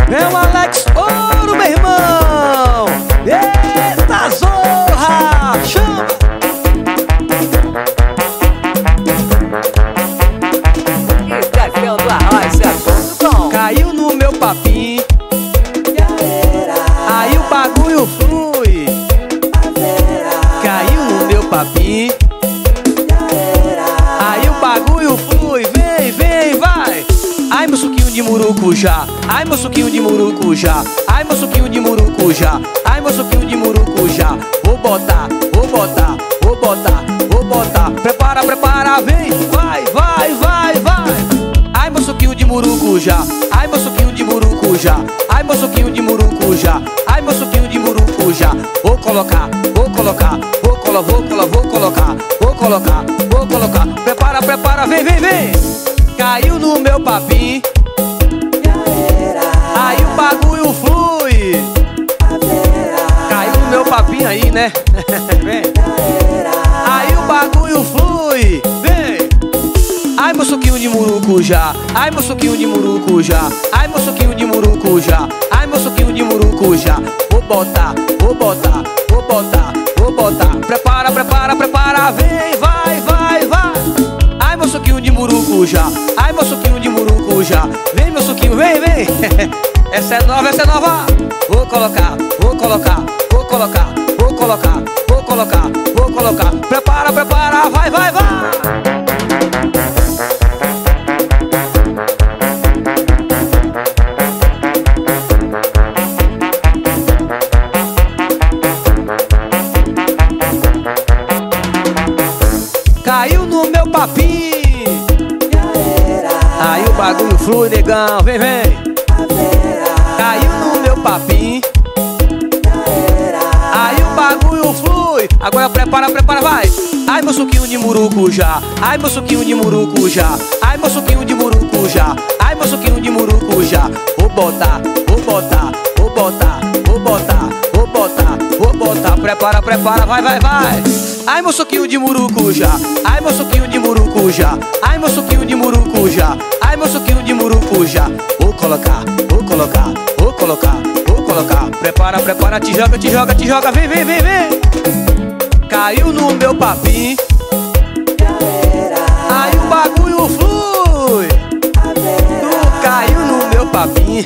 É o Alex Ouro, meu irmão. Eita zorra, chama. Caiu no meu papinho, aí o bagulho flui. Caiu no meu papinho, aí o bagulho flui. Vem, vem, vai. Ai, meu suquinho de murucujá. Ai, meu suquinho de murucujá. Ai, meu suquinho de murucujá. Ai, meu suquinho de murucujá. Vou botar, vou botar, vou botar, vou botar. Prepara, prepara, vem. Vai, vai, vai, vai. Ai, meu suquinho de murucujá. Ai, meu suquinho de murucujá. Ai, meu suquinho de murucujá. Ai, meu suquinho de murucujá. Vou colocar, vou colocar, vou colocar, vou colocar, vou colocar, vou colocar, vou colocar. Prepara, prepara, vem, vem, vem. Caiu no meu papinho, aí o bagulho flui. Caiu no meu papinho aí, né? Vem. Aí o bagulho flui. Vem. Ai, meu suquinho de murucujá. Ai, meu suquinho de murucujá. Ai, meu suquinho de murucujá. Ai, meu suquinho de murucujá. Vou botar, vou botar, vou botar, vou botar. Prepara, prepara, prepara. Vem, vai, vai, vai. Ai, meu suquinho de murucujá. Ai, meu suquinho de murucujá. Vem, meu suquinho, vem, vem. Essa é nova, essa é nova. Vou colocar, vou colocar, vou colocar, vou colocar, vou colocar, vou colocar. Prepara, prepara, vai, vai, vai. Caiu no meu papinho, aí o bagulho flui, negão, vem, vem. Caiu no meu papinho, aí o bagulho flui. Agora prepara, prepara, vai. Ai, meu suquinho de murucujá. Ai, meu suquinho de murucujá. Ai, meu suquinho de murucujá. Ai, meu suquinho de murucujá. Vou botar, vou botar, vou botar, vou botar, vou botar, vou botar. Prepara, prepara, vai, vai, vai. Ai, meu suquinho de murucujá. Ai, meu suquinho de murucujá. Ai, meu suquinho de murucujá. Ai, meu suquinho de murucujá. Vou colocar, vou colocar, vou colocar, vou colocar. Prepara, prepara, te joga, te joga, te joga. Vem, vem, vem, vem. Caiu no meu papinho, aí o bagulho flui. Tu caiu no meu papinho,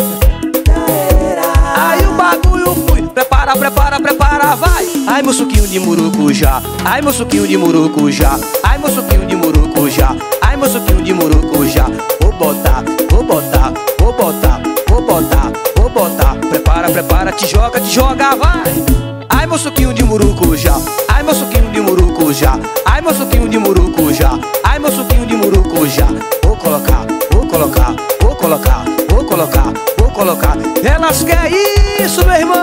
aí o bagulho flui. Prepara, prepara, prepara, vai. Ai, meu suquinho de murucujá. Ai, meu suquinho de murucujá. Ai, meu suquinho de murucujá. Ai, meu suquinho de murucujá. Vou botar, vou botar, vou botar, vou botar, vou botar. Prepara, prepara, te joga, vai. Ai, meu suquinho de murucujá. Ai, meu suquinho de murucujá. Ai, meu suquinho de murucujá. Ai, meu suquinho de murucujá. Vou colocar, vou colocar, vou colocar, vou colocar, vou colocar. Elas querem isso, meu irmão.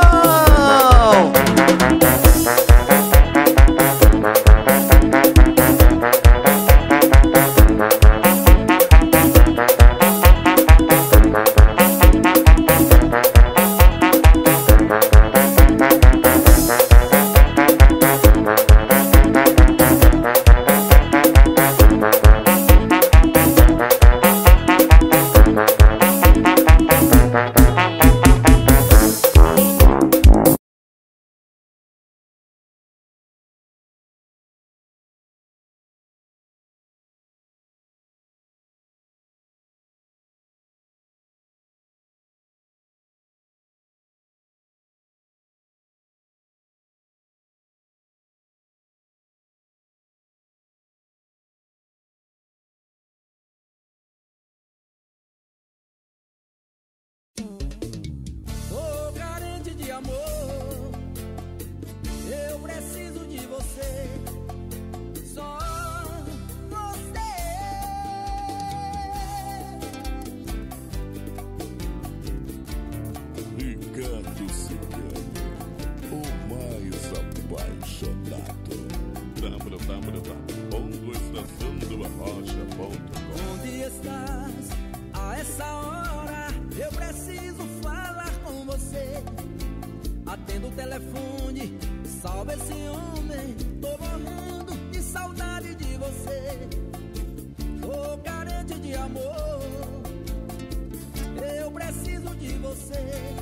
Onde estás? A essa hora eu preciso falar com você. Atendo o telefone, salve esse homem. Tô morrendo de saudade de você. Tô carente de amor, eu preciso de você. você.